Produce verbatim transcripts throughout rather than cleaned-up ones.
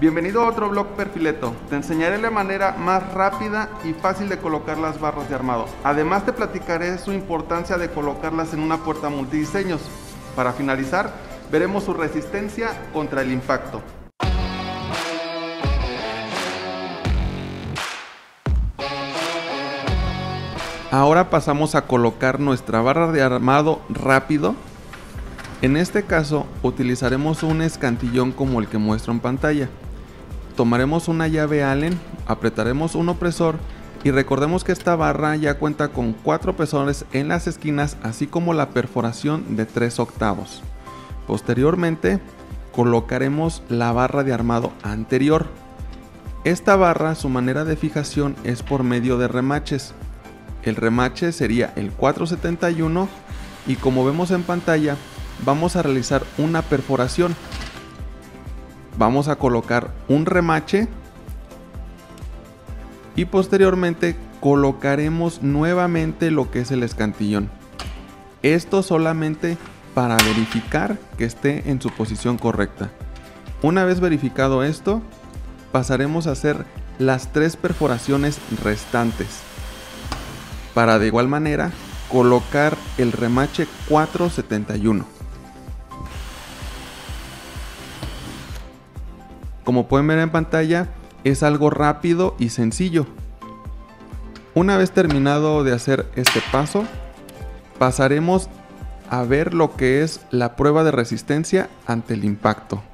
Bienvenido a otro blog Perfileto. Te enseñaré la manera más rápida y fácil de colocar las barras de armado. Además te platicaré su importancia de colocarlas en una puerta multidiseños. Para finalizar, veremos su resistencia contra el impacto. Ahora pasamos a colocar nuestra barra de armado rápido. En este caso utilizaremos un escantillón como el que muestro en pantalla. Tomaremos una llave Allen, apretaremos un opresor y recordemos que esta barra ya cuenta con cuatro opresores en las esquinas, así como la perforación de tres octavos. Posteriormente colocaremos la barra de armado anterior. Esta barra, su manera de fijación es por medio de remaches. El remache sería el cuatro setenta y uno y como vemos en pantalla vamos a realizar una perforación. Vamos a colocar un remache y posteriormente colocaremos nuevamente lo que es el escantillón. Esto solamente para verificar que esté en su posición correcta. Una vez verificado esto, pasaremos a hacer las tres perforaciones restantes para de igual manera colocar el remache cuatro setenta y uno. Como pueden ver en pantalla, es algo rápido y sencillo. Una vez terminado de hacer este paso, pasaremos a ver lo que es la prueba de resistencia ante el impacto.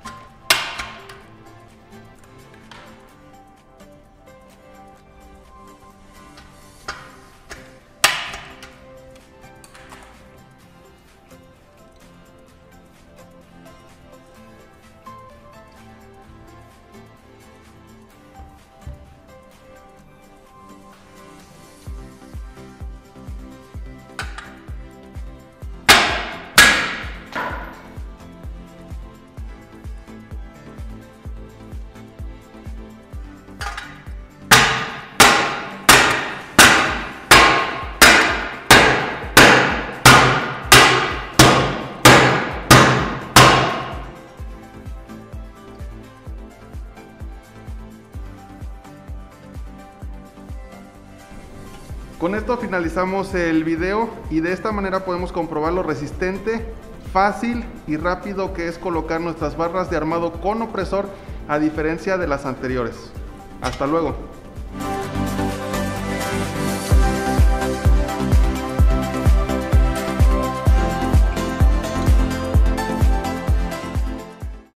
Con esto finalizamos el video y de esta manera podemos comprobar lo resistente, fácil y rápido que es colocar nuestras barras de armado con opresor a diferencia de las anteriores. Hasta luego.